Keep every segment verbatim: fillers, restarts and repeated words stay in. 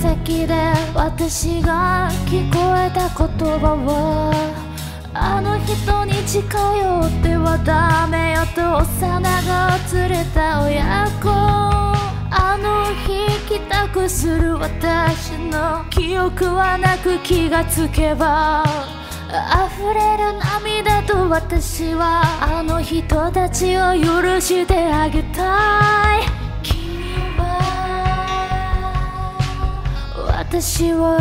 先で私が聞こえた言葉は、あの人に近寄ってはダメよと幼が連れた親子。あの日帰宅する私の記憶はなく、気がつけば溢れる涙と私はあの人たちを許してあげたい。君は私は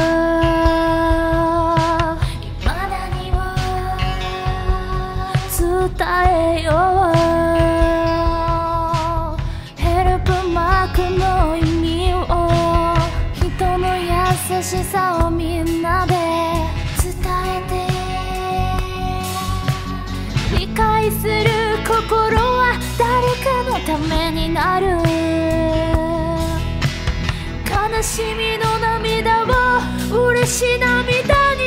未だには伝えよう。ヘルプマークの意味を、人の優しさをみんなで伝えて、理解する心は誰かのためになる。悲しみの涙を嬉しい涙に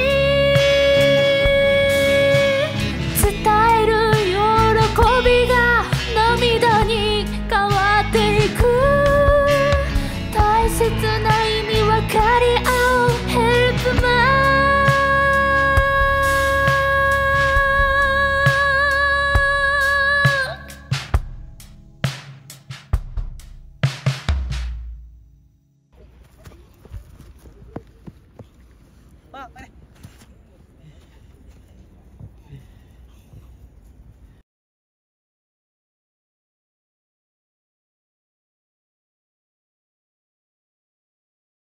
伝える。喜びが涙に変わっていく。大切な意味分かり合うヘルプマン。 あ、あれ